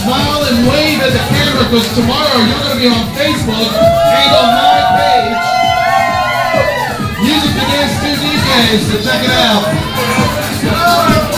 smile and wave at the camera because tomorrow you're going to be on Facebook and on my page. Music to dance to DJs, so check it out.